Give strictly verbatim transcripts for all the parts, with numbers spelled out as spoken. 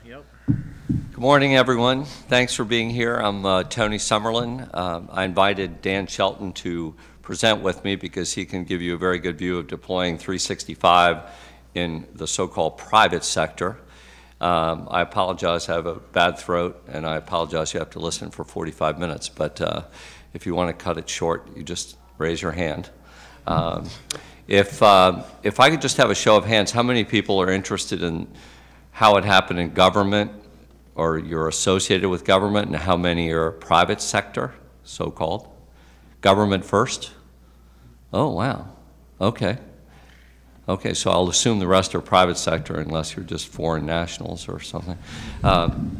Yep. Good morning, everyone. Thanks for being here. I'm uh, Tony Summerlin. Um, I invited Dan Shelton to present with me because he can give you a very good view of deploying three sixty-five in the so-called private sector. Um, I apologize, I have a bad throat, and I apologize you have to listen for forty-five minutes, but uh, if you want to cut it short, you just raise your hand. Um, if, uh, if I could just have a show of hands, how many people are interested in how it happened in government, or you're associated with government, and how many are private sector, so-called? Government first? Oh, wow. Okay. Okay, so I'll assume the rest are private sector unless you're just foreign nationals or something. Um,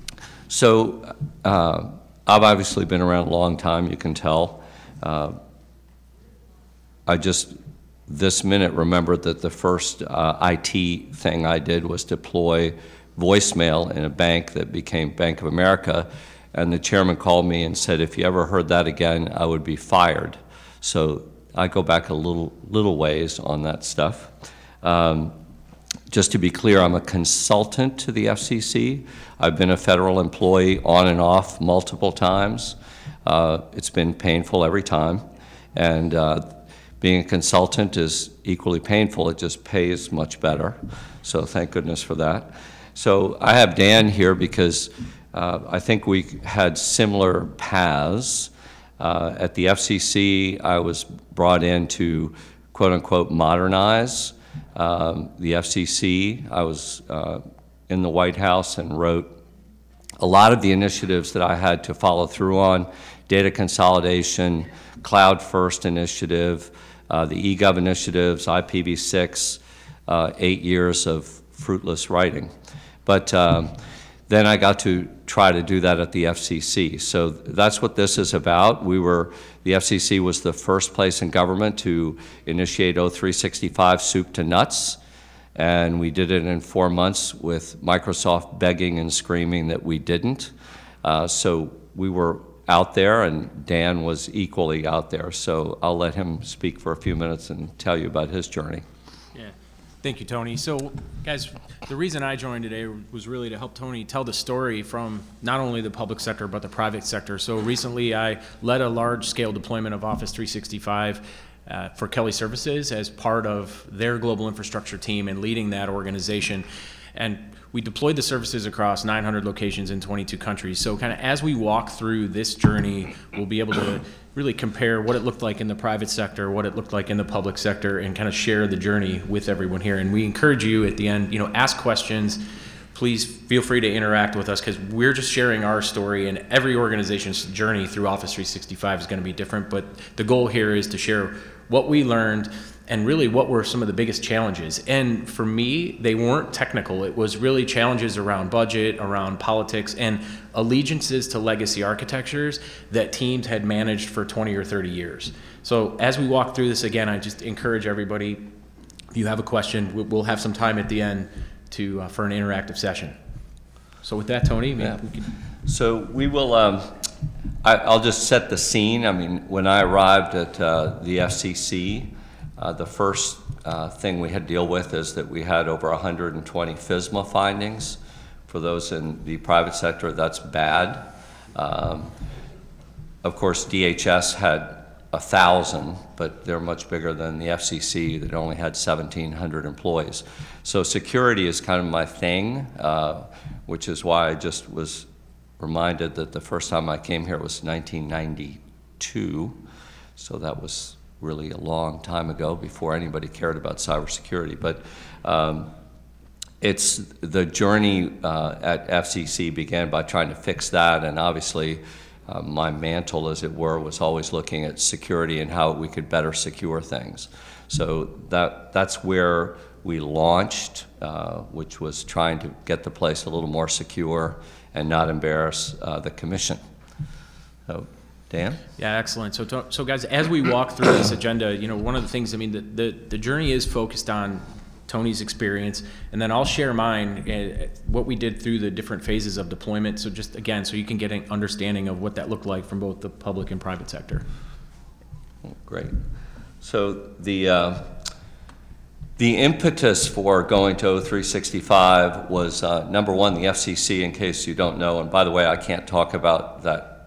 so uh, I've obviously been around a long time, you can tell. Uh, I just this minute remembered that the first uh, I T thing I did was deploy voicemail in a bank that became Bank of America, and the chairman called me and said, if you ever heard that again, I would be fired. So I go back a little, little ways on that stuff. Um, just to be clear, I'm a consultant to the F C C. I've been a federal employee on and off multiple times. Uh, it's been painful every time, and uh, being a consultant is equally painful. It just pays much better, so thank goodness for that. So I have Dan here because uh, I think we had similar paths. Uh, at the F C C, I was brought in to quote-unquote modernize um, the F C C. I was uh, in the White House and wrote a lot of the initiatives that I had to follow through on: data consolidation, cloud first initiative, uh, the e gov initiatives, I P v six, uh, eight years of fruitless writing. But um, then I got to try to do that at the F C C. So that's what this is about. We were, the F C C was the first place in government to initiate O three sixty-five soup to nuts, and we did it in four months with Microsoft begging and screaming that we didn't. Uh, so we were out there, and Dan was equally out there. So I'll let him speak for a few minutes and tell you about his journey. Yeah. Thank you, Tony. So, guys, the reason I joined today was really to help Tony tell the story from not only the public sector, but the private sector. So recently I led a large-scale deployment of Office three sixty-five uh, for Kelly Services as part of their global infrastructure team and leading that organization. And we deployed the services across nine hundred locations in twenty-two countries. So kind of as we walk through this journey, we'll be able to really compare what it looked like in the private sector, what it looked like in the public sector, and kind of share the journey with everyone here. And we encourage you at the end, you know, ask questions. Please feel free to interact with us, because we're just sharing our story, and every organization's journey through Office three sixty-five is going to be different. But the goal here is to share what we learned and really what were some of the biggest challenges. And for me, they weren't technical. It was really challenges around budget, around politics, and allegiances to legacy architectures that teams had managed for twenty or thirty years. So as we walk through this again, I just encourage everybody, if you have a question, we'll have some time at the end to uh, for an interactive session. So with that, Tony, maybe yeah. we can... So we will, um, I, I'll just set the scene. I mean, when I arrived at uh, the F C C, Uh, the first uh, thing we had to deal with is that we had over one hundred twenty FISMA findings. For those in the private sector, that's bad. Um, of course, D H S had a thousand, but they're much bigger than the F C C that only had seventeen hundred employees. So security is kind of my thing, uh, which is why I just was reminded that the first time I came here was nineteen ninety-two. So that was really a long time ago, before anybody cared about cybersecurity. But um, it's the journey uh, at F C C began by trying to fix that, and obviously uh, my mantle, as it were, was always looking at security and how we could better secure things. So that that's where we launched, uh, which was trying to get the place a little more secure and not embarrass uh, the commission. So, Dan? Yeah, excellent. So, to, so guys, as we walk through this agenda, you know, one of the things, I mean, the, the, the journey is focused on Tony's experience, and then I'll share mine, uh, what we did through the different phases of deployment. So just, again, so you can get an understanding of what that looked like from both the public and private sector. Great. So the, uh, The impetus for going to O three sixty-five was, uh, number one, the F C C, in case you don't know, and by the way, I can't talk about that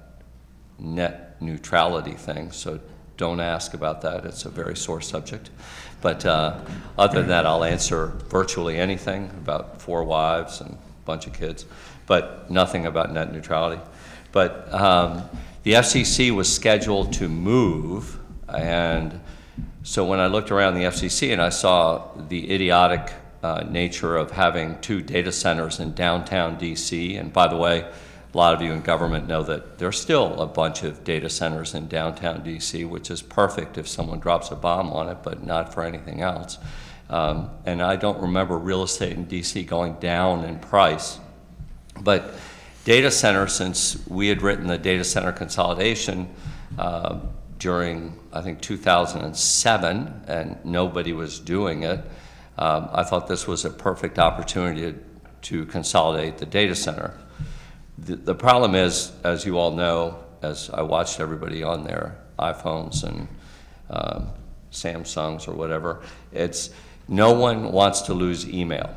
net neutrality thing, so don't ask about that. It's a very sore subject. But uh, other than that, I'll answer virtually anything about four wives and a bunch of kids, but nothing about net neutrality. But um, the F C C was scheduled to move, and so when I looked around the F C C and I saw the idiotic uh, nature of having two data centers in downtown D C, and by the way, a lot of you in government know that there's still a bunch of data centers in downtown D C, which is perfect if someone drops a bomb on it, but not for anything else. Um, and I don't remember real estate in D C going down in price. But data center, since we had written the data center consolidation uh, during, I think, two thousand seven, and nobody was doing it, um, I thought this was a perfect opportunity to, to consolidate the data center. The, the problem is, as you all know, as I watched everybody on their iPhones and um, Samsungs or whatever, it's no one wants to lose email.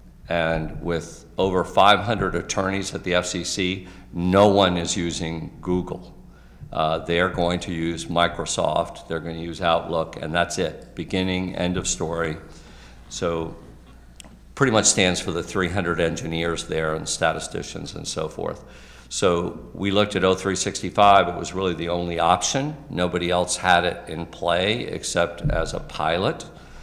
And with over five hundred attorneys at the F C C, no one is using Google. Uh, they're going to use Microsoft, they're going to use Outlook, and that's it. Beginning, end of story. So pretty much stands for the three hundred engineers there and statisticians and so forth. So we looked at O three sixty-five. It was really the only option. Nobody else had it in play except as a pilot.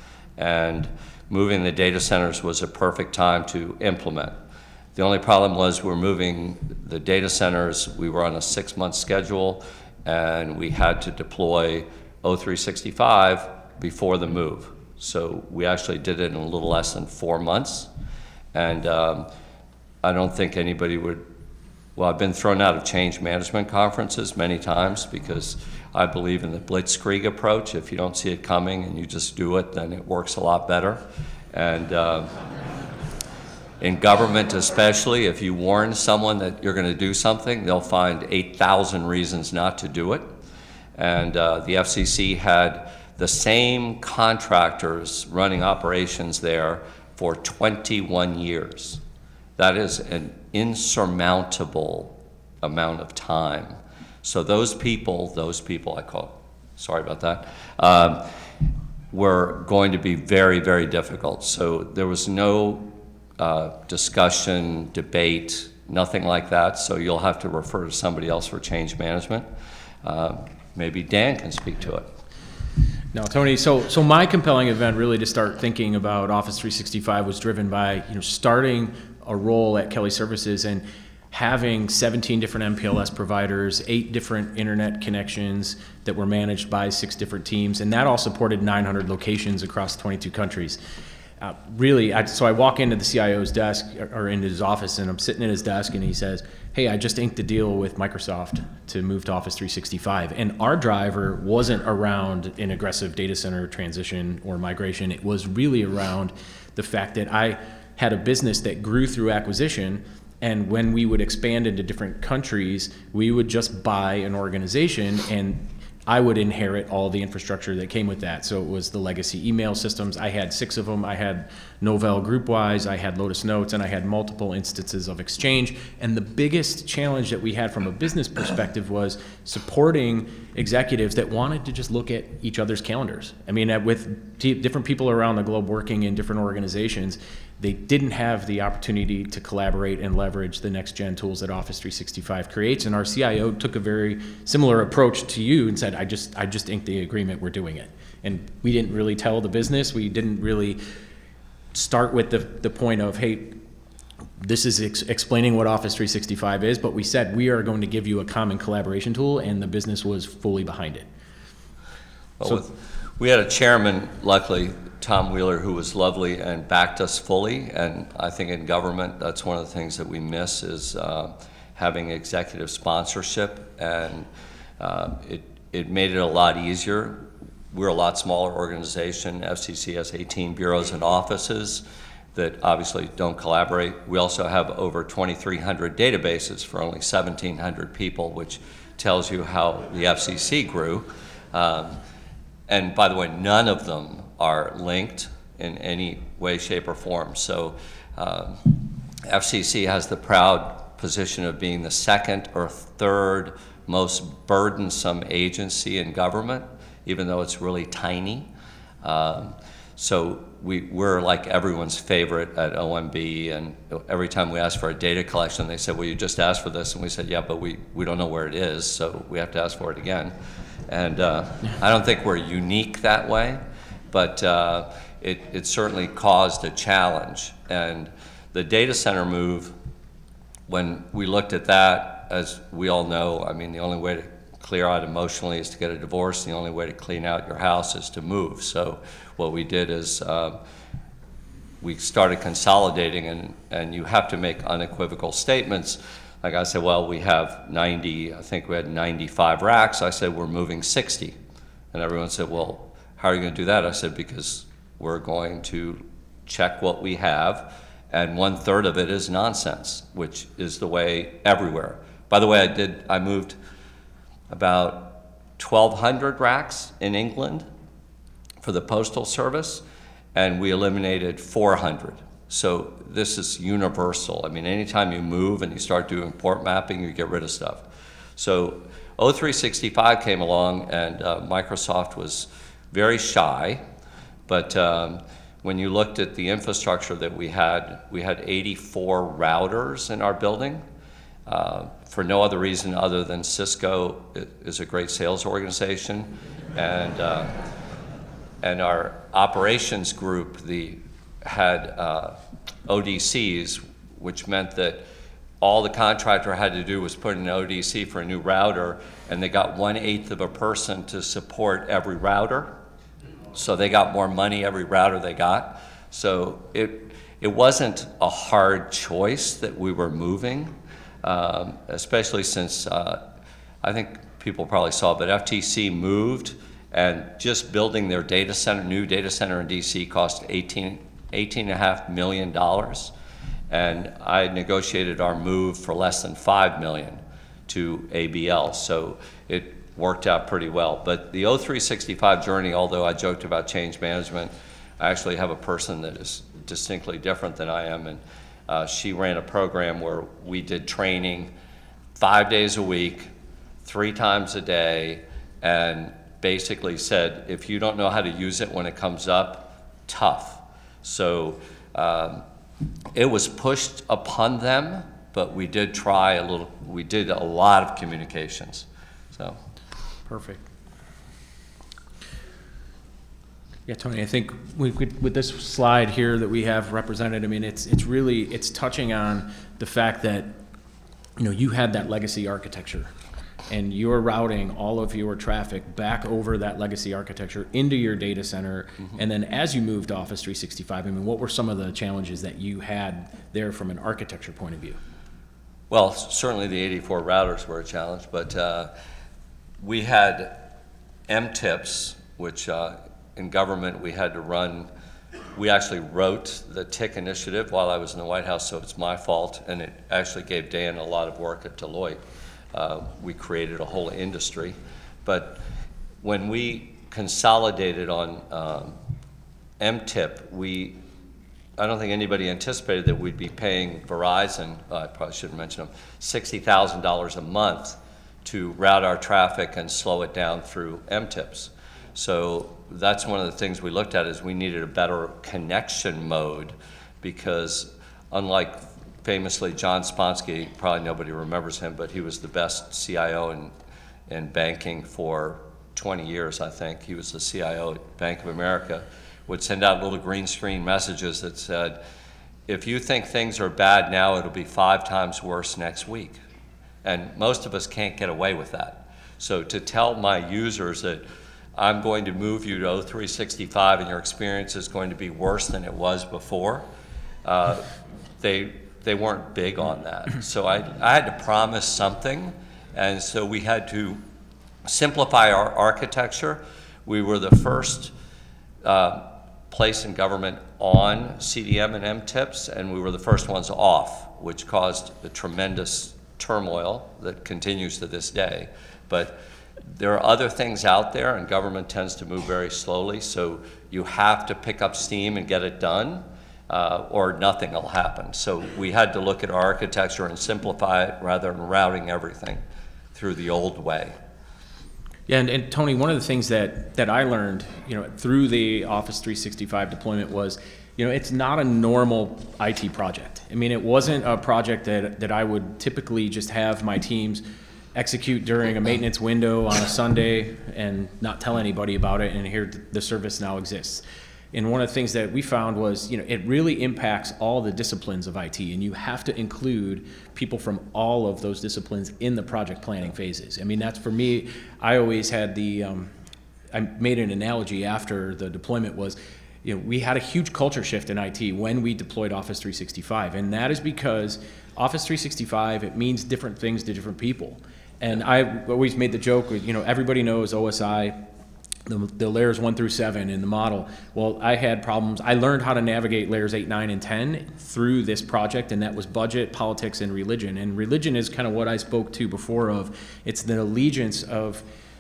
And moving the data centers was a perfect time to implement. The only problem was we're moving the data centers. We were on a six-month schedule, and we had to deploy O three sixty-five before the move. So we actually did it in a little less than four months. And um, I don't think anybody would, well, I've been thrown out of change management conferences many times because I believe in the blitzkrieg approach. If you don't see it coming and you just do it, then it works a lot better. And uh, in government especially, if you warn someone that you're going to do something, they'll find eight thousand reasons not to do it. And uh, the F C C had the same contractors running operations there for twenty-one years. That is an insurmountable amount of time. So those people, those people I call, sorry about that, um, were going to be very, very difficult. So there was no uh, discussion, debate, nothing like that. So you'll have to refer to somebody else for change management. Uh, maybe Dan can speak to it. No, Tony, so so my compelling event really to start thinking about Office three sixty-five was driven by, you know, starting a role at Kelly Services and having seventeen different M P L S providers, eight different internet connections that were managed by six different teams, and that all supported nine hundred locations across twenty-two countries. Uh, really, I, so I walk into the C I O's desk, or into his office, and I'm sitting at his desk, and he says, hey, I just inked a deal with Microsoft to move to Office three sixty-five. And our driver wasn't around an aggressive data center transition or migration. It was really around the fact that I had a business that grew through acquisition, and when we would expand into different countries, we would just buy an organization, and I would inherit all the infrastructure that came with that. So it was the legacy email systems. I had six of them. I had Novell GroupWise, I had Lotus Notes, and I had multiple instances of Exchange. And the biggest challenge that we had from a business perspective was supporting executives that wanted to just look at each other's calendars. I mean, with different people around the globe working in different organizations, they didn't have the opportunity to collaborate and leverage the next-gen tools that Office three sixty-five creates. And our C I O took a very similar approach to you and said, I just, I just inked the agreement, we're doing it. And we didn't really tell the business. We didn't really start with the, the point of, hey, this is ex explaining what Office three sixty-five is, but we said we are going to give you a common collaboration tool, and the business was fully behind it. Well, So, with, we had a chairman, luckily, Tom Wheeler, who was lovely and backed us fully. And I think in government, that's one of the things that we miss is uh, having executive sponsorship. And uh, it, it made it a lot easier. We're a lot smaller organization. F C C has eighteen bureaus and offices that obviously don't collaborate. We also have over twenty-three hundred databases for only seventeen hundred people, which tells you how the F C C grew. Um, and by the way, none of them are linked in any way, shape, or form. So um, F C C has the proud position of being the second or third most burdensome agency in government, even though it's really tiny. Um, so we, we're like everyone's favorite at O M B, and every time we ask for a data collection, they said, well, you just asked for this, and we said, yeah, but we, we don't know where it is, so we have to ask for it again. And uh, I don't think we're unique that way, but uh, it, it certainly caused a challenge. And the data center move, when we looked at that, as we all know, I mean, the only way to clear out emotionally is to get a divorce. The only way to clean out your house is to move. So what we did is uh, we started consolidating, and, and you have to make unequivocal statements. Like I said, well, we have ninety, I think we had ninety-five racks. I said, we're moving sixty. And everyone said, well, how are you going to do that? I said, because we're going to check what we have, and one third of it is nonsense, which is the way everywhere. By the way, I did, I moved about twelve hundred racks in England for the Postal Service, and we eliminated four hundred. So this is universal. I mean, anytime you move and you start doing port mapping, you get rid of stuff. So O three sixty-five came along, and uh, Microsoft was very shy, but um, when you looked at the infrastructure that we had, we had eighty-four routers in our building. Uh, for no other reason other than Cisco is a great sales organization, and uh, and our operations group the had uh, O D Cs, which meant that all the contractor had to do was put in an O D C for a new router, and they got one eighth of a person to support every router, so they got more money every router they got. So it it wasn't a hard choice that we were moving. Um, especially since uh, I think people probably saw, but F T C moved, and just building their data center, new data center in D C cost eighteen, eighteen and a half million dollars. And I negotiated our move for less than five million to A B L. So it worked out pretty well. But the O three sixty-five journey, although I joked about change management, I actually have a person that is distinctly different than I am. And Uh, she ran a program where we did training five days a week, three times a day, and basically said, if you don't know how to use it when it comes up, tough. So um, it was pushed upon them, but we did try a little, we did a lot of communications. So. Perfect. Yeah, Tony, I think we could, with this slide here that we have represented, I mean, it's it's really, it's touching on the fact that, you know, you had that legacy architecture, and you're routing all of your traffic back over that legacy architecture into your data center. Mm-hmm. And then as you moved Office three sixty-five, I mean, what were some of the challenges that you had there from an architecture point of view? Well, certainly the eighty-four routers were a challenge, but uh, we had M TIPs, which uh, in government we had to run. We actually wrote the T I C initiative while I was in the White House, so it's my fault, and it actually gave Dan a lot of work at Deloitte. Uh, we created a whole industry. But when we consolidated on um, M TIP, we, I don't think anybody anticipated that we'd be paying Verizon, uh, I probably shouldn't mention them, sixty thousand dollars a month to route our traffic and slow it down through M TIPs. So that's one of the things we looked at, is we needed a better connection mode, because unlike famously John Sponsky, probably nobody remembers him, but he was the best C I O in, in banking for twenty years, I think. He was the C I O at Bank of America, would send out little green screen messages that said, if you think things are bad now, it'll be five times worse next week. And most of us can't get away with that. So to tell my users that I'm going to move you to O three sixty-five and your experience is going to be worse than it was before, uh, they, they weren't big on that. So I, I had to promise something, and so we had to simplify our architecture. We were the first uh, place in government on C D M and M TIPs, and we were the first ones off, which caused a tremendous turmoil that continues to this day. But there are other things out there, and government tends to move very slowly, so you have to pick up steam and get it done, uh, or nothing will happen. So we had to look at our architecture and simplify it rather than routing everything through the old way. Yeah, and, and Tony, one of the things that, that I learned, you know, through the Office three sixty-five deployment was, you know, it's not a normal I T project. I mean, it wasn't a project that, that I would typically just have my teams execute during a maintenance window on a Sunday and not tell anybody about it, and here the service now exists. And one of the things that we found was, you know, it really impacts all the disciplines of I T, and you have to include people from all of those disciplines in the project planning phases. I mean, that's, for me, I always had the, um, I made an analogy after the deployment was, you know, we had a huge culture shift in I T when we deployed Office three sixty-five, and that is because Office three sixty-five, it means different things to different people. And I always made the joke, you know, everybody knows O S I, the, the layers one through seven in the model. Well, I had problems. I learned how to navigate layers eight, nine, and ten through this project, and that was budget, politics, and religion. And religion is kind of what I spoke to before of, it's the allegiance of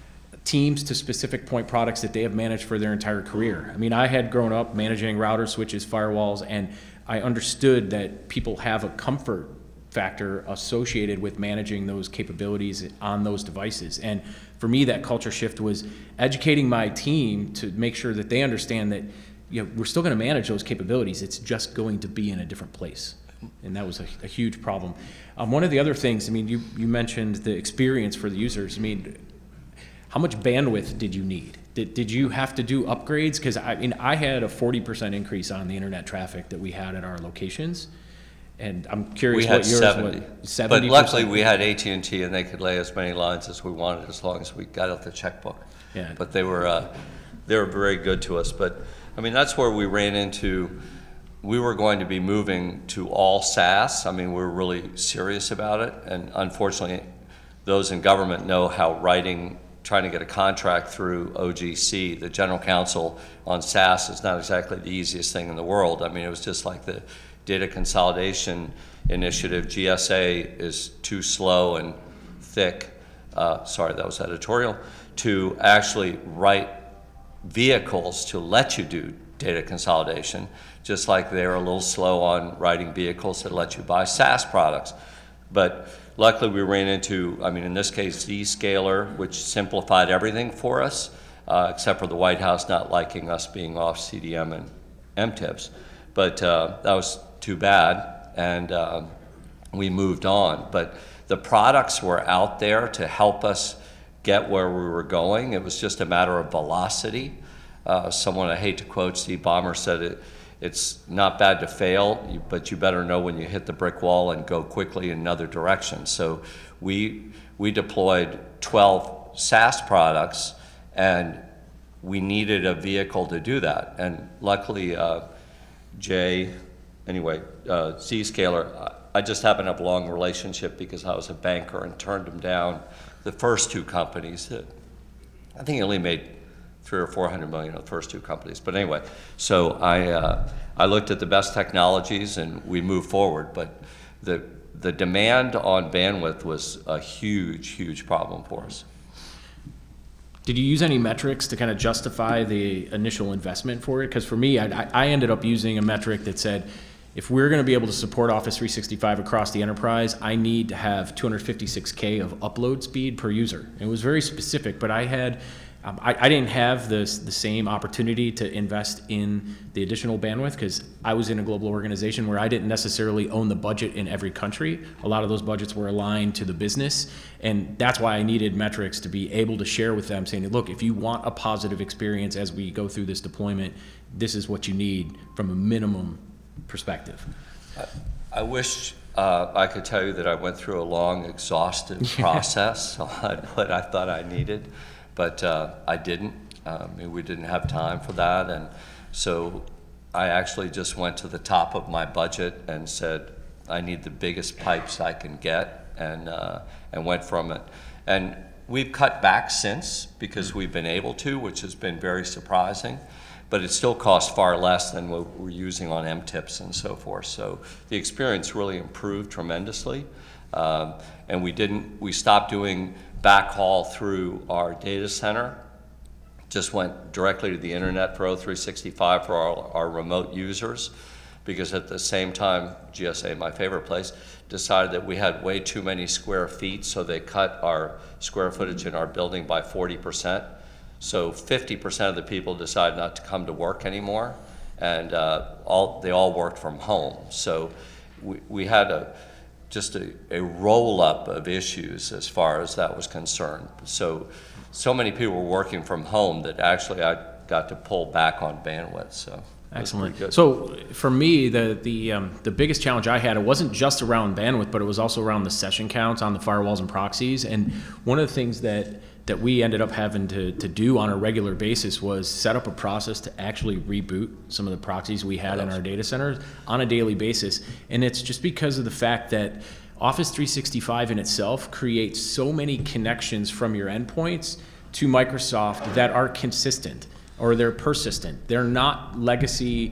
teams to specific point products that they have managed for their entire career. I mean, I had grown up managing routers, switches, firewalls, and I understood that people have a comfort factor associated with managing those capabilities on those devices. And for me, that culture shift was educating my team to make sure that they understand that, you know, we're still going to manage those capabilities. It's just going to be in a different place. And that was a, a huge problem. Um, one of the other things, I mean, you, you mentioned the experience for the users. I mean, how much bandwidth did you need? Did, did you have to do upgrades? Because I mean, I had a forty percent increase on the internet traffic that we had at our locations. And I'm curious we had what yours seventy. was. seventy But luckily we had A T and T, and they could lay as many lines as we wanted as long as we got out the checkbook. Yeah. But they were, uh, they were very good to us. But I mean, that's where we ran into, we were going to be moving to all SaaS. I mean, we were really serious about it. And unfortunately, those in government know how writing, trying to get a contract through O G C, the general counsel on SaaS, is not exactly the easiest thing in the world. I mean, it was just like the data consolidation initiative. G S A is too slow and thick, uh, sorry, that was editorial, to actually write vehicles to let you do data consolidation, just like they're a little slow on writing vehicles that let you buy SaaS products. But luckily we ran into, I mean, in this case, Zscaler, which simplified everything for us, uh, except for the White House not liking us being off C D M and M TIPS. But uh, that was too bad, and uh, we moved on. But the products were out there to help us get where we were going. It was just a matter of velocity. Uh, someone, I hate to quote, Steve Ballmer said it, it's not bad to fail, but you better know when you hit the brick wall and go quickly in another direction. So we, we deployed twelve SaaS products, and we needed a vehicle to do that. And luckily, uh, Jay, anyway, uh, Zscaler, I just happen to have a long relationship because I was a banker and turned them down. The first two companies, that I think he only made three or four hundred million of the first two companies. But anyway, so I, uh, I looked at the best technologies and we moved forward. But the, the demand on bandwidth was a huge, huge problem for us. Did you use any metrics to kind of justify the initial investment for it? Because for me, I, I ended up using a metric that said, if we're going to be able to support Office three sixty-five across the enterprise, I need to have two hundred fifty-six K of upload speed per user. It was very specific, but I had, um, I, I didn't have this, the same opportunity to invest in the additional bandwidth because I was in a global organization where I didn't necessarily own the budget in every country. A lot of those budgets were aligned to the business, and that's why I needed metrics to be able to share with them, saying, look, if you want a positive experience as we go through this deployment, this is what you need from a minimum perspective. I, I wish uh, I could tell you that I went through a long, exhaustive process on what I thought I needed, but uh, I didn't. I mean, we didn't have time for that, and so I actually just went to the top of my budget and said, I need the biggest pipes I can get, and, uh, and went from it. And we've cut back since because we've been able to, which has been very surprising. But it still costs far less than what we're using on M TIPS and so forth. So the experience really improved tremendously. Um, and we didn't, we stopped doing backhaul through our data center. Just went directly to the internet for O three sixty-five for our, our remote users, because at the same time, G S A, my favorite place, decided that we had way too many square feet, so they cut our square footage in our building by forty percent. So fifty percent of the people decided not to come to work anymore, and uh, all, they all worked from home. So we, we had a, just a, a roll-up of issues as far as that was concerned. So, so many people were working from home that actually I got to pull back on bandwidth, so. Excellent. So for me, the the um, the biggest challenge I had, it wasn't just around bandwidth, but it was also around the session counts on the firewalls and proxies. And one of the things that that we ended up having to to do on a regular basis was set up a process to actually reboot some of the proxies we had in our data centers on a daily basis. And it's just because of the fact that Office three sixty-five in itself creates so many connections from your endpoints to Microsoft that are consistent, or they're persistent. They're not legacy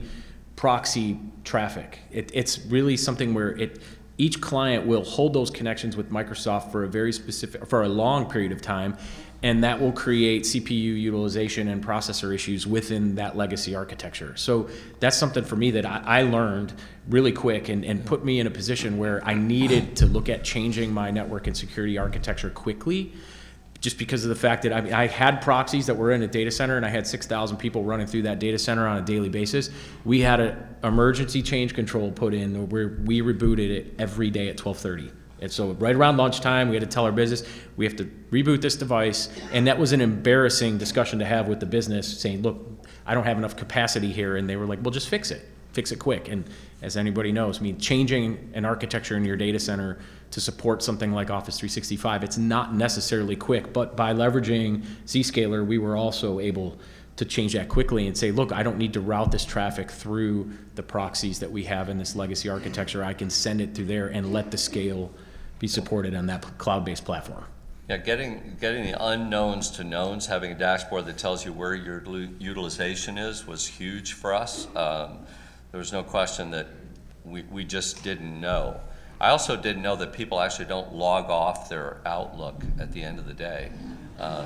proxy traffic. It, it's really something where it, each client will hold those connections with Microsoft for a very specific, for a long period of time, and that will create C P U utilization and processor issues within that legacy architecture. So that's something for me that I, I learned really quick, and, and put me in a position where I needed to look at changing my network and security architecture quickly, just because of the fact that I, mean, I had proxies that were in a data center, and I had six thousand people running through that data center on a daily basis. We had an emergency change control put in where we rebooted it every day at twelve thirty. And so right around lunchtime, we had to tell our business, we have to reboot this device. And that was an embarrassing discussion to have with the business, saying, look, I don't have enough capacity here. And they were like, well, just fix it. Fix it quick. And as anybody knows, I mean, changing an architecture in your data center to support something like Office three sixty-five, it's not necessarily quick, but by leveraging Zscaler, we were also able to change that quickly and say, look, I don't need to route this traffic through the proxies that we have in this legacy architecture. I can send it through there and let the scale be supported on that cloud-based platform. Yeah, getting, getting the unknowns to knowns, having a dashboard that tells you where your utilization is was huge for us. Um, there was no question that we, we just didn't know. I also didn't know that people actually don't log off their Outlook at the end of the day. Um,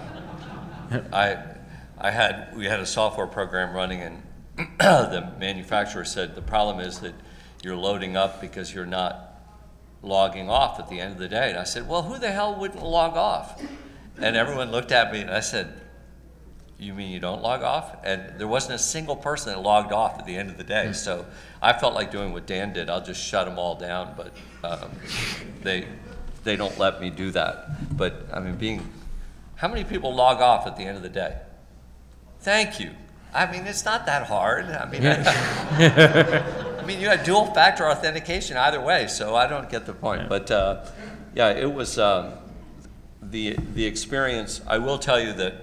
I, I had, we had a software program running, and the manufacturer said the problem is that you're loading up because you're not logging off at the end of the day. And I said, well, who the hell wouldn't log off? And everyone looked at me and I said, you mean you don't log off? And there wasn't a single person that logged off at the end of the day. So I felt like doing what Dan did. I'll just shut them all down, but um, they, they don't let me do that. But I mean, being, how many people log off at the end of the day? Thank you. I mean, it's not that hard. I mean, I, I mean, you had dual factor authentication either way, so I don't get the point. Yeah. But uh, yeah, it was um, the, the experience. I will tell you that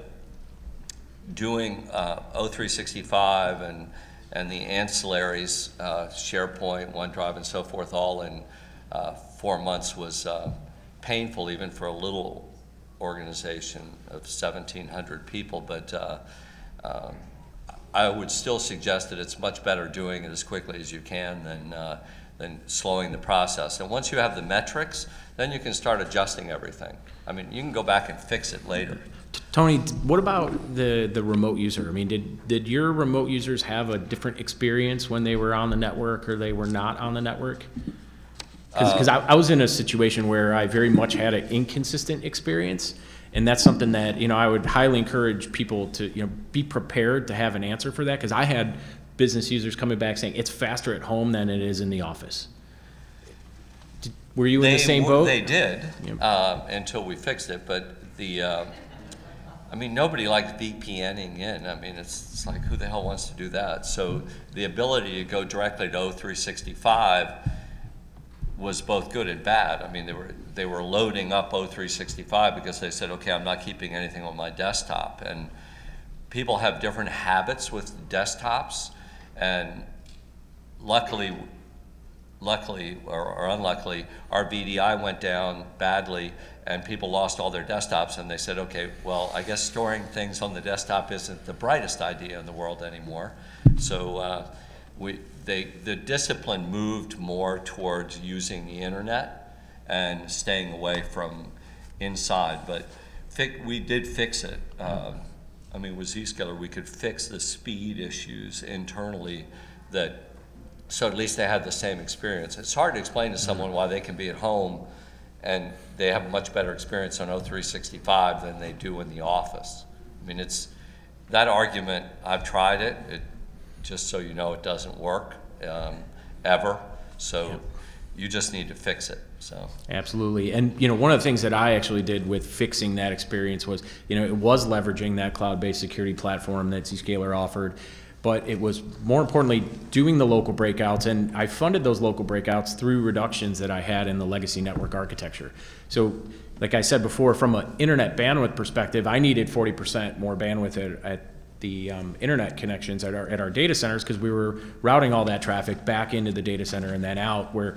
doing uh, O three sixty-five and, and the ancillaries, uh, SharePoint, OneDrive, and so forth, all in uh, four months was uh, painful, even for a little organization of seventeen hundred people. But uh, um, I would still suggest that it's much better doing it as quickly as you can than, uh, than slowing the process. And once you have the metrics, then you can start adjusting everything. I mean, you can go back and fix it later. Tony, what about the, the remote user? I mean, did, did your remote users have a different experience when they were on the network or they were not on the network? Because uh, I, I was in a situation where I very much had an inconsistent experience. And that's something that, you know, I would highly encourage people to, you know, be prepared to have an answer for that. Because I had business users coming back saying it's faster at home than it is in the office. Did, were you they, in the same boat? They did, yeah. uh, until we fixed it. But the, uh, I mean, nobody likes VPNing in. I mean, it's, it's like, who the hell wants to do that? So the ability to go directly to O three sixty-five was both good and bad. I mean, they were they were loading up O three sixty-five because they said, okay, I'm not keeping anything on my desktop. And people have different habits with desktops, and luckily, luckily or, or unluckily, our V D I went down badly, and people lost all their desktops, and they said, okay, well, I guess storing things on the desktop isn't the brightest idea in the world anymore. So uh, we, they, the discipline moved more towards using the internet and staying away from inside. But fi we did fix it. Um, I mean, with Zscaler, we could fix the speed issues internally that, so at least they had the same experience. It's hard to explain to someone why they can be at home and they have a much better experience on O three sixty-five than they do in the office. I mean, it's, that argument, I've tried it, it just so you know, it doesn't work um, ever. So yep. You just need to fix it. So absolutely. And you know, one of the things that I actually did with fixing that experience was, you know, it was leveraging that cloud-based security platform that Zscaler offered, but it was more importantly doing the local breakouts, and I funded those local breakouts through reductions that I had in the legacy network architecture. So like I said before, from an internet bandwidth perspective, I needed forty percent more bandwidth at, at the um, internet connections at our, at our data centers, because we were routing all that traffic back into the data center and then out, where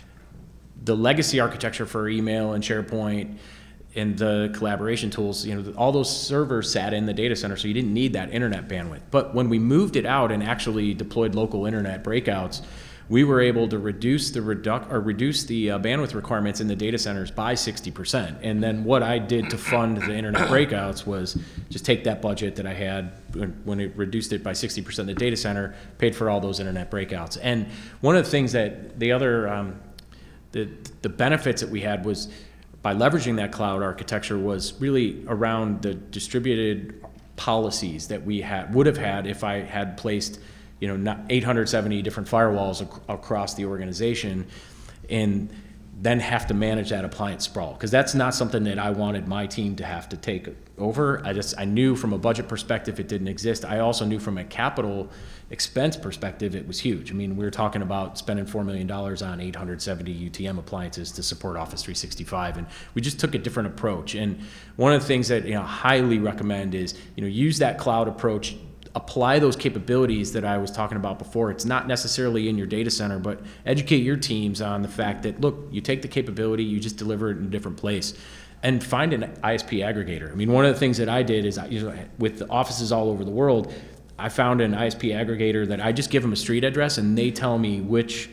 the legacy architecture for email and SharePoint and the collaboration tools, you know, all those servers sat in the data center, so you didn't need that internet bandwidth. But when we moved it out and actually deployed local internet breakouts, we were able to reduce the reduc or reduce the uh, bandwidth requirements in the data centers by sixty percent. And then what I did to fund the internet breakouts was just take that budget that I had when it reduced it by sixty percent in the data center, paid for all those internet breakouts. And one of the things that the other um, The, the benefits that we had was by leveraging that cloud architecture was really around the distributed policies that we had would have had if I had placed, you know, not eight hundred seventy different firewalls ac across the organization, and then have to manage that appliance sprawl, because that's not something that I wanted my team to have to take over. I just I knew from a budget perspective it didn't exist. I also knew from a capital expense perspective it was huge. I mean, we were talking about spending four million dollars on eight hundred seventy U T M appliances to support Office three sixty-five, and we just took a different approach. And one of the things that, you know, highly recommend is, you know, use that cloud approach. Apply those capabilities that I was talking about before. It's not necessarily in your data center, but educate your teams on the fact that, look, you take the capability, you just deliver it in a different place. And find an I S P aggregator. I mean, one of the things that I did is, you know, with the offices all over the world, I found an I S P aggregator that I just give them a street address and they tell me which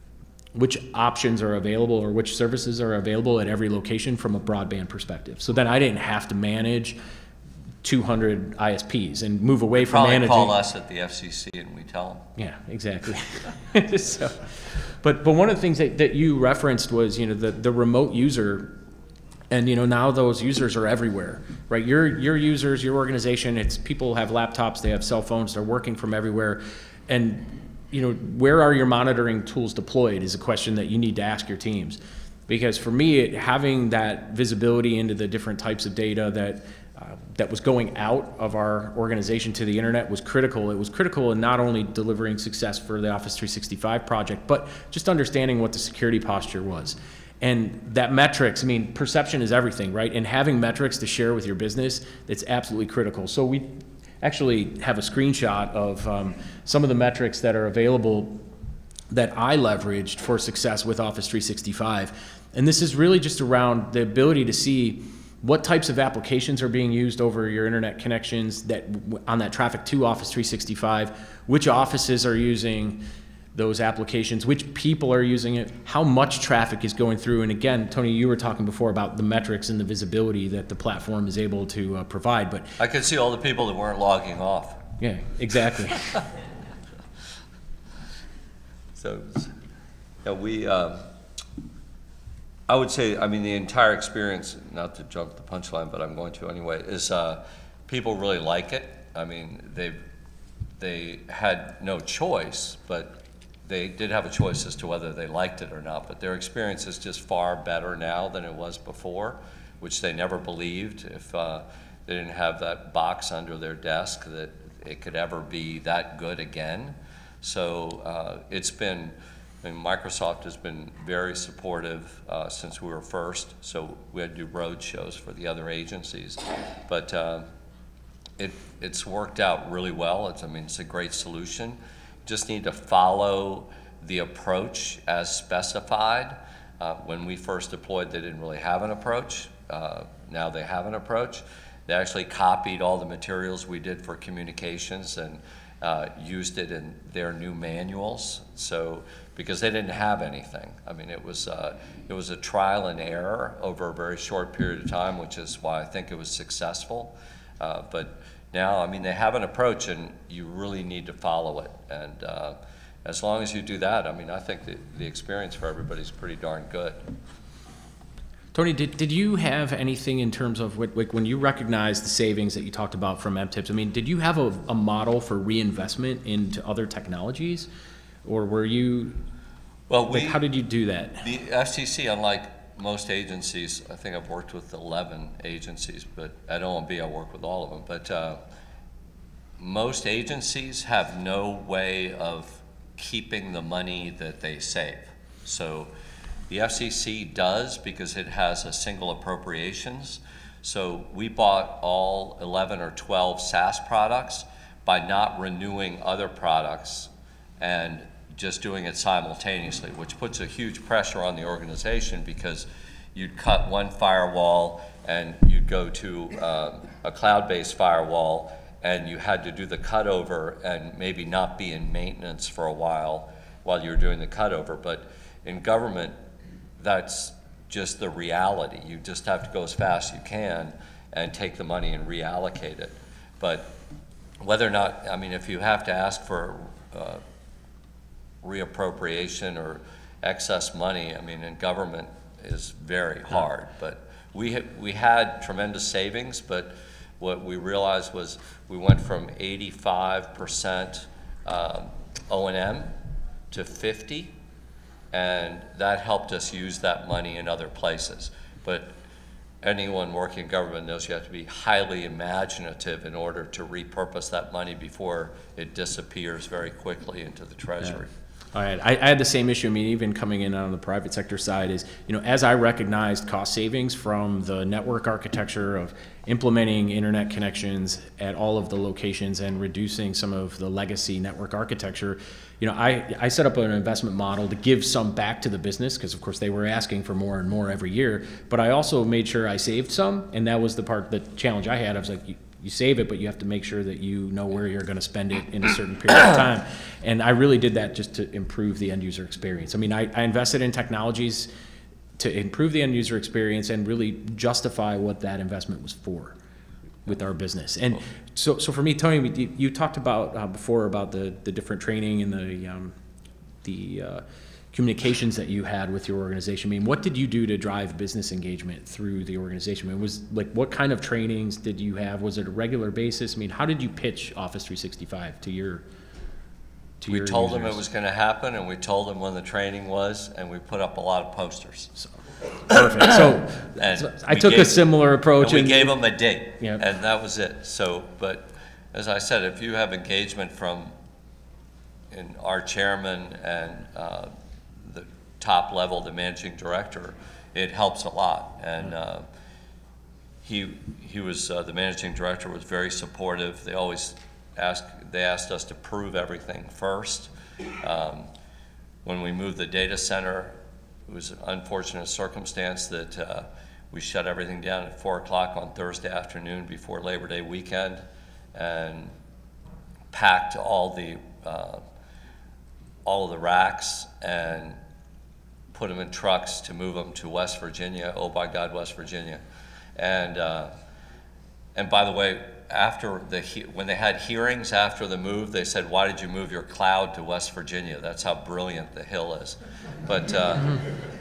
which options are available or which services are available at every location from a broadband perspective. So then I didn't have to manage two hundred I S Ps and move away from Probably managing. Call us at the F C C and we tell them. Yeah, exactly. so, but but one of the things that, that you referenced was, you know, the the remote user. And, you know, now those users are everywhere, right? Your your users, your organization, it's people have laptops, they have cell phones, they're working from everywhere. And, you know, where are your monitoring tools deployed is a question that you need to ask your teams. Because for me, it, having that visibility into the different types of data that uh, that was going out of our organization to the internet was critical. It was critical in not only delivering success for the Office three sixty-five project, but just understanding what the security posture was. And that metrics, I mean, perception is everything, right? And having metrics to share with your business, it's absolutely critical. So we actually have a screenshot of um, some of the metrics that are available that I leveraged for success with Office three sixty-five. And this is really just around the ability to see what types of applications are being used over your internet connections that on that traffic to Office three sixty-five, which offices are using those applications, which people are using it, how much traffic is going through. And again, Tony, you were talking before about the metrics and the visibility that the platform is able to uh, provide. But I could see all the people that weren't logging off. Yeah, exactly. so, yeah, we, uh, I would say, I mean, the entire experience, not to jump the punchline, but I'm going to anyway, is uh, people really like it. I mean, they they had no choice, but they did have a choice as to whether they liked it or not, but their experience is just far better now than it was before, which they never believed if uh, they didn't have that box under their desk that it could ever be that good again. So uh, it's been, I mean, Microsoft has been very supportive uh, since we were first, so we had to do road shows for the other agencies. But uh, it, it's worked out really well. It's, I mean, it's a great solution. Just need to follow the approach as specified. Uh, when we first deployed, they didn't really have an approach. Uh, now they have an approach. They actually copied all the materials we did for communications and, uh, used it in their new manuals. So, because they didn't have anything. I mean, it was, uh, it was a trial and error over a very short period of time, which is why I think it was successful. Uh, but now, I mean, they have an approach, and you really need to follow it. And uh, as long as you do that, I mean, I think the, the experience for everybody is pretty darn good. Tony, did, did you have anything in terms of, like, when you recognized the savings that you talked about from M TIPS, I mean, did you have a, a model for reinvestment into other technologies? Or were you, well, we, like, how did you do that? The F C C, unlike most agencies, I think I've worked with eleven agencies, but at O M B I work with all of them, but uh, most agencies have no way of keeping the money that they save. So the F C C does, because it has a single appropriations. So we bought all eleven or twelve SaaS products by not renewing other products and just doing it simultaneously, which puts a huge pressure on the organization, because you'd cut one firewall and you'd go to uh, a cloud-based firewall, and you had to do the cutover and maybe not be in maintenance for a while while you're doing the cutover. But in government, that's just the reality. You just have to go as fast as you can and take the money and reallocate it. But whether or not, I mean, if you have to ask for uh, reappropriation or excess money, I mean, in government is very hard. But we had, we had tremendous savings, but what we realized was we went from eighty-five percent um, O and M to fifty, and that helped us use that money in other places. But anyone working in government knows you have to be highly imaginative in order to repurpose that money before it disappears very quickly into the treasury. Yeah. All right, I, I had the same issue. I mean, even coming in on the private sector side is, you know, as I recognized cost savings from the network architecture of implementing internet connections at all of the locations and reducing some of the legacy network architecture, you know, I, I set up an investment model to give some back to the business, because of course they were asking for more and more every year, but I also made sure I saved some, and that was the part, the challenge I had. I was like, you, you save it, but you have to make sure that you know where you're going to spend it in a certain period of time. And I really did that just to improve the end user experience. I mean, I, I invested in technologies to improve the end user experience and really justify what that investment was for with our business. And so, so for me, Tony, you, you talked about uh, before about the, the different training and the, um, the uh, communications that you had with your organization. I mean, what did you do to drive business engagement through the organization? I mean, was like, what kind of trainings did you have? Was it a regular basis? I mean, how did you pitch Office three sixty-five to your to We your told users? them it was going to happen, and we told them when the training was, and we put up a lot of posters. So, perfect. So, And so I we took gave- a similar approach. And we and- gave them a date, Yep. and that was it. So, but as I said, if you have engagement from in our chairman and uh, the top level, the managing director, it helps a lot. And uh, he he was uh, the managing director was very supportive. They always asked they asked us to prove everything first. Um, when we moved the data center, it was an unfortunate circumstance that uh, we shut everything down at four o'clock on Thursday afternoon before Labor Day weekend, and packed all the uh, all of the racks and put them in trucks to move them to West Virginia. Oh by God, West Virginia, and uh, and by the way, after the he when they had hearings after the move, they said, "Why did you move your cloud to West Virginia?" That's how brilliant the Hill is. But uh,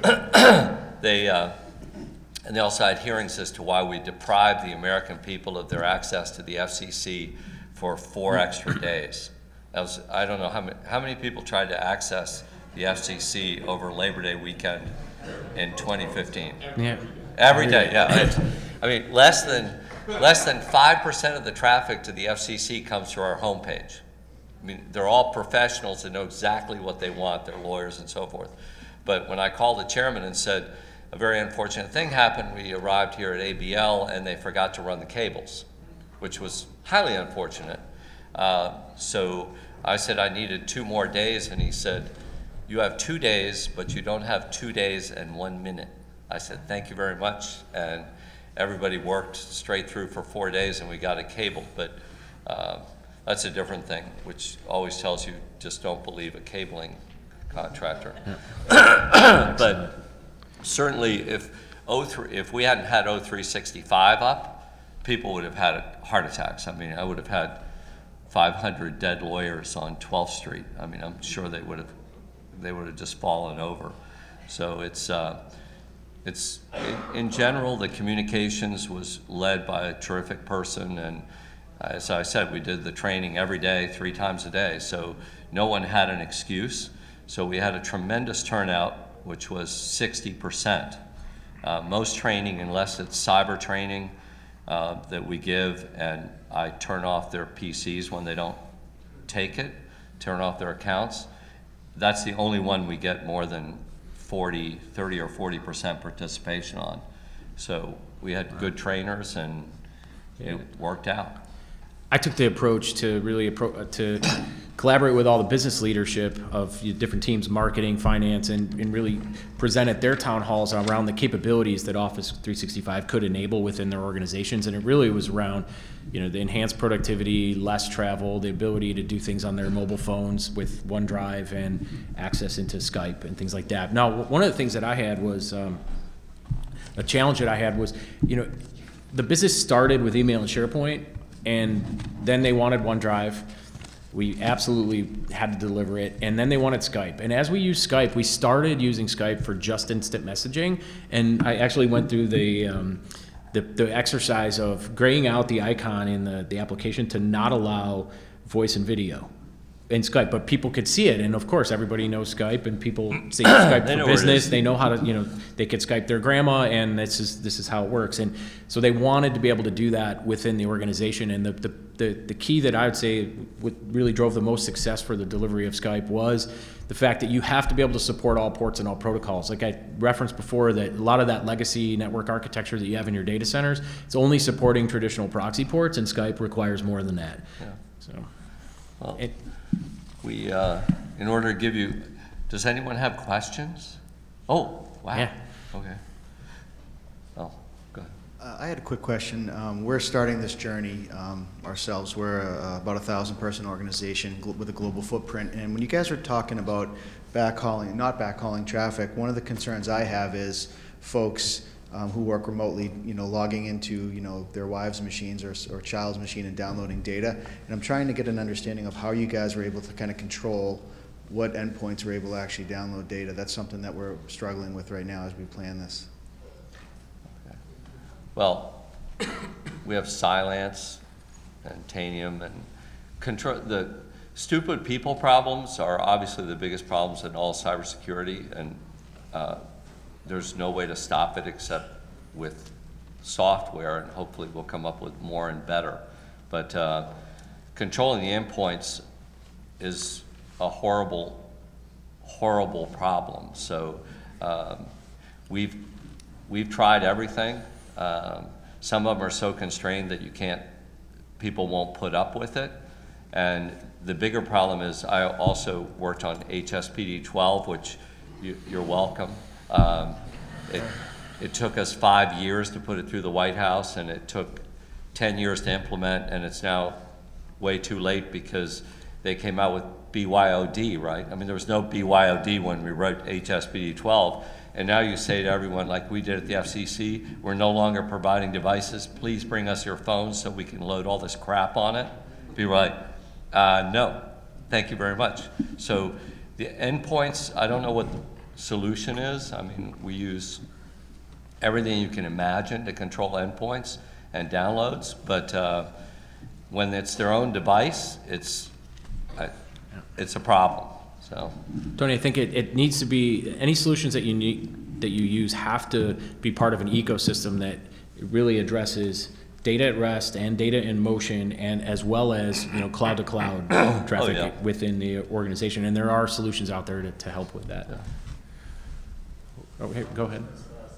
they uh, and they also had hearings as to why we deprived the American people of their access to the F C C for four extra days. That was, I don't know how many how many people tried to access the F C C over Labor Day weekend in twenty fifteen. Yeah. Every day, yeah. It's, I mean, less than less than five percent of the traffic to the F C C comes to our homepage. I mean, they're all professionals that know exactly what they want. They're lawyers and so forth. But when I called the chairman and said, a very unfortunate thing happened, we arrived here at A B L and they forgot to run the cables, which was highly unfortunate. Uh, so I said I needed two more days, and he said, "You have two days, but you don't have two days and one minute." I said, "Thank you very much," and everybody worked straight through for four days, and we got it cabled. But uh, That's a different thing, which always tells you just don't believe a cabling contractor. But certainly, if O three, if we hadn't had O three sixty-five up, people would have had heart attacks. I mean, I would have had five hundred dead lawyers on twelfth street. I mean, I'm sure they would have, they would have just fallen over. So it's, uh, it's in, in general, the communications was led by a terrific person, and as I said, we did the training every day, three times a day. So no one had an excuse. So we had a tremendous turnout, which was sixty percent. Uh, most training, unless it's cyber training uh, that we give, and I turn off their P Cs when they don't take it, turn off their accounts, that's the only one we get more than forty, thirty or forty percent participation on. So we had good trainers, and it worked out. I took the approach to really appro to collaborate with all the business leadership of different teams, marketing, finance, and, and really present at their town halls around the capabilities that Office three sixty-five could enable within their organizations. And it really was around, you know, the enhanced productivity, less travel, the ability to do things on their mobile phones with OneDrive and access into Skype and things like that. Now, one of the things that I had was, um, a challenge that I had was, you know, the business started with email and SharePoint, and then they wanted OneDrive. We absolutely had to deliver it, and then they wanted Skype. And as we used Skype, we started using Skype for just instant messaging, and I actually went through the um, the, the exercise of graying out the icon in the, the application to not allow voice and video in Skype, but people could see it, and of course everybody knows Skype, and people say Skype for business. They know how to, you know, they could Skype their grandma, and this is this is how it works. And so they wanted to be able to do that within the organization. And the the the, the key that I would say what really drove the most success for the delivery of Skype was the fact that you have to be able to support all ports and all protocols. Like I referenced before, that a lot of that legacy network architecture that you have in your data centers, it's only supporting traditional proxy ports, and Skype requires more than that. Yeah. So. Well. It, We, uh, in order to give you, does anyone have questions? Oh, wow. Yeah. Okay. Oh, go ahead. Uh, I had a quick question. Um, we're starting this journey um, ourselves. We're a, about a thousand person organization with a global footprint. And when you guys are talking about backhauling, not backhauling traffic, one of the concerns I have is folks Um, who work remotely, you know, logging into, you know, their wives' machines or, or child's machine and downloading data. And I'm trying to get an understanding of how you guys were able to kind of control what endpoints were able to actually download data. That's something that we're struggling with right now as we plan this. Okay. Well, we have Cylance and Tanium, and control. The stupid people problems are obviously the biggest problems in all cybersecurity, and uh, there's no way to stop it except with software, and hopefully we'll come up with more and better. But uh, controlling the endpoints is a horrible, horrible problem. So um, we've, we've tried everything. Um, some of them are so constrained that you can't, people won't put up with it. And the bigger problem is I also worked on H S P D twelve, which you, you're welcome. Um, it, it took us five years to put it through the White House, and it took ten years to implement, and it's now way too late because they came out with B Y O D, right? I mean, there was no B Y O D when we wrote H S P D twelve, and now you say to everyone, like we did at the F C C, we're no longer providing devices. Please bring us your phones so we can load all this crap on it. Be like, uh, no, thank you very much. So the endpoints, I don't know what the solution is. I mean, we use everything you can imagine to control endpoints and downloads, but uh, when it's their own device, it's uh, it's a problem. So, Tony, I think it, it needs to be, any solutions that you need, that you use have to be part of an ecosystem that really addresses data at rest and data in motion, and as well as, you know, cloud to cloud traffic oh, yeah. within the organization. And there are solutions out there to, to help with that. Yeah. Oh, hey, go ahead.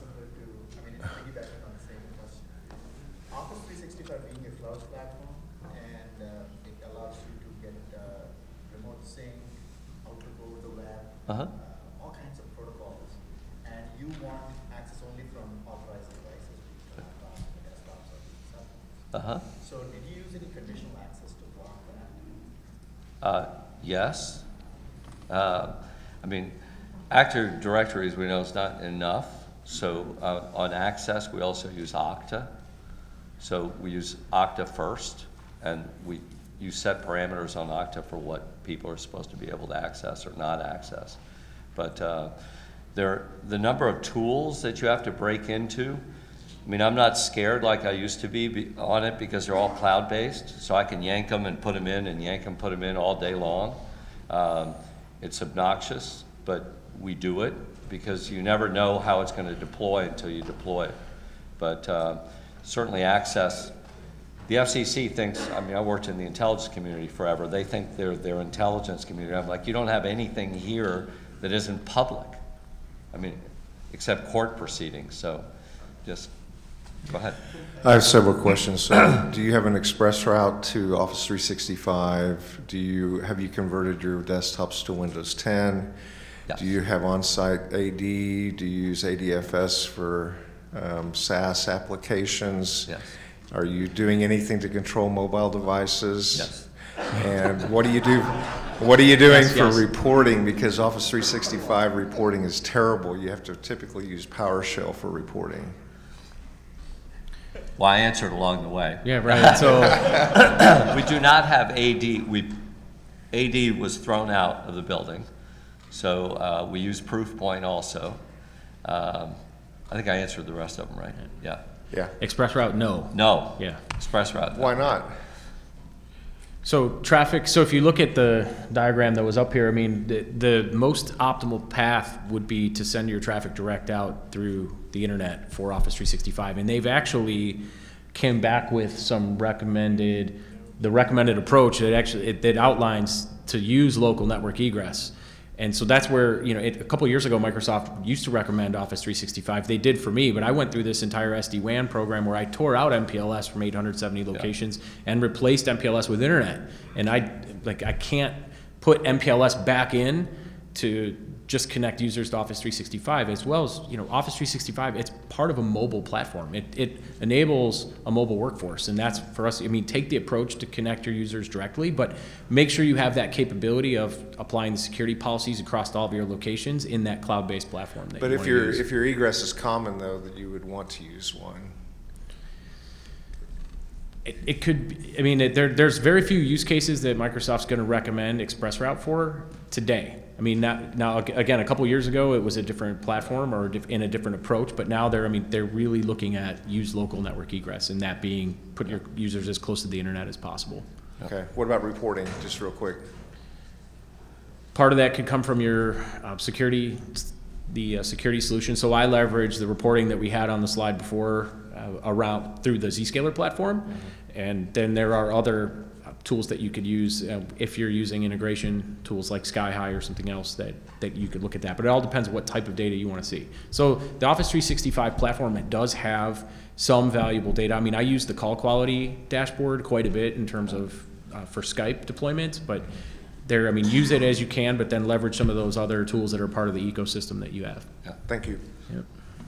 Office three sixty-five being a cloud platform, and uh, it allows you to get uh, remote sync, outlook over the web, Uh-huh. uh, all kinds of protocols, and you want access only from authorized devices, laptops, desktops, or cell phones. Uh-huh. So did you use any conditional access to block that? Uh, yes. Uh, I mean, Active Directory, as we know, is not enough. So uh, on access, we also use Okta. So we use Okta first, and we you set parameters on Okta for what people are supposed to be able to access or not access. But uh, there, the number of tools that you have to break into, I mean, I'm not scared like I used to be, be on it because they're all cloud-based, so I can yank them and put them in and yank them, put them in all day long. Um, it's obnoxious, but we do it because you never know how it's going to deploy until you deploy it. But uh, certainly access, the F C C thinks, I mean, I worked in the intelligence community forever. They think they're their intelligence community. I'm like, you don't have anything here that isn't public. I mean, except court proceedings. So just go ahead. I have several questions. So, do you have an express route to Office three sixty-five? Do you have you converted your desktops to Windows ten? Yes. Do you have on-site A D? Do you use A D F S for um, SaaS applications? Yes. Are you doing anything to control mobile devices? Yes. And what do you do? What are you doing Yes, for yes. reporting? Because Office three sixty-five reporting is terrible. You have to typically use PowerShell for reporting. Well, I answered along the way. Yeah, right. So We do not have A D. We, A D was thrown out of the building. So uh, we use Proofpoint also. Um, I think I answered the rest of them, right? Yeah. Yeah. express route, no. No. Yeah. Express route. Why not? So traffic, so if you look at the diagram that was up here, I mean, the, the most optimal path would be to send your traffic direct out through the internet for Office three sixty-five. And they've actually came back with some recommended, the recommended approach that actually, it, that outlines to use local network egress. And so that's where, you know, it, a couple of years ago, Microsoft used to recommend Office three sixty-five. They did for me, but I went through this entire S D WAN program where I tore out M P L S from eight hundred seventy locations yeah. and replaced M P L S with internet. And I, like, I can't put M P L S back in to just connect users to Office three sixty-five, as well as, you know, Office three sixty-five, it's part of a mobile platform. It, it enables a mobile workforce, and that's for us, I mean, take the approach to connect your users directly, but make sure you have that capability of applying the security policies across all of your locations in that cloud-based platform. That But you if wanna your use. if your egress is common, though, that you would want to use one. It, it could, be- I mean, it, there, there's very few use cases that Microsoft's going to recommend ExpressRoute for today. I mean, now, now again, a couple years ago, it was a different platform or diff, in a different approach, but now they're, I mean, they're really looking at use local network egress, and that being put your users as close to the internet as possible. Okay. What about reporting? Just real quick. Part of that could come from your uh, security, the uh, security solution. So I leverage the reporting that we had on the slide before uh, around through the Zscaler platform, mm-hmm. and then there are other uh, tools that you could use uh, if you're using integration tools like SkyHigh or something else that that you could look at that. But it all depends on what type of data you want to see. So the Office three sixty-five platform, it does have some valuable data. I mean, I use the call quality dashboard quite a bit in terms of uh, for Skype deployments, but there, I mean, use it as you can, but then leverage some of those other tools that are part of the ecosystem that you have. Yeah. Thank you. Yep.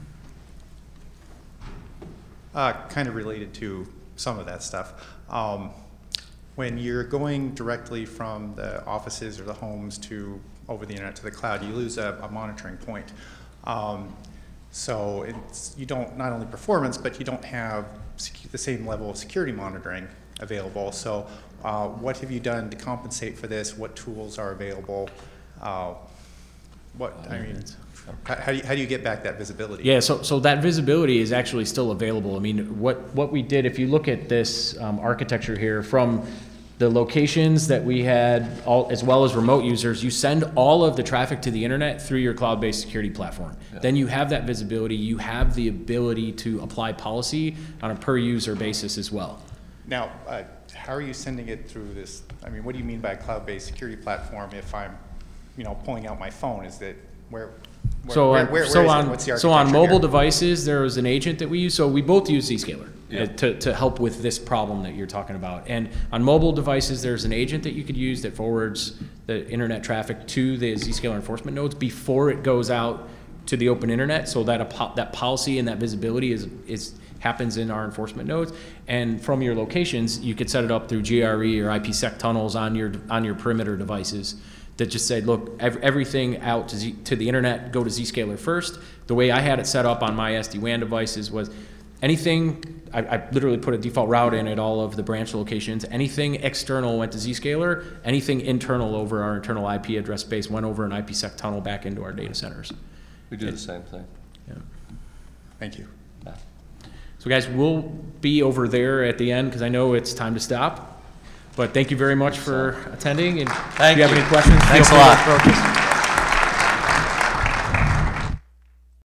Uh, kind of related to some of that stuff. Um, when you're going directly from the offices or the homes to over the internet to the cloud, you lose a, a monitoring point. Um, so it's, you don't, not only performance, but you don't have the same level of security monitoring available. So uh, what have you done to compensate for this? What tools are available? Uh, what, I mean, how, how, do you, how do you get back that visibility? Yeah, so, so that visibility is actually still available. I mean, what, what we did, if you look at this um, architecture here, from the locations that we had, all, as well as remote users, you send all of the traffic to the internet through your cloud-based security platform. Yeah. Then you have that visibility. You have the ability to apply policy on a per-user basis as well. Now, uh, how are you sending it through this? I mean, what do you mean by cloud-based security platform if I'm, you know, pulling out my phone? Is that where? where so where, on, where, where so, is on it? What's the so on mobile here? devices, there was an agent that we use. So we both use Zscaler yeah. uh, to, to help with this problem that you're talking about. And on mobile devices, there's an agent that you could use that forwards the internet traffic to the Zscaler enforcement nodes before it goes out to the open internet, so that a po that policy and that visibility is is happens in our enforcement nodes. And from your locations, you could set it up through G R E or IPsec tunnels on your, on your perimeter devices that just said, look, ev everything out to, Z to the internet, go to Zscaler first. The way I had it set up on my S D WAN devices was anything, I, I literally put a default route in at all of the branch locations. Anything external went to Zscaler. Anything internal over our internal I P address space went over an IPsec tunnel back into our data centers. We do the same thing. Yeah. Thank you. Yeah. So guys, we'll be over there at the end because I know it's time to stop. But thank you very much for attending. And Thank if you have you. any questions, Thanks feel a free lot. to approach us.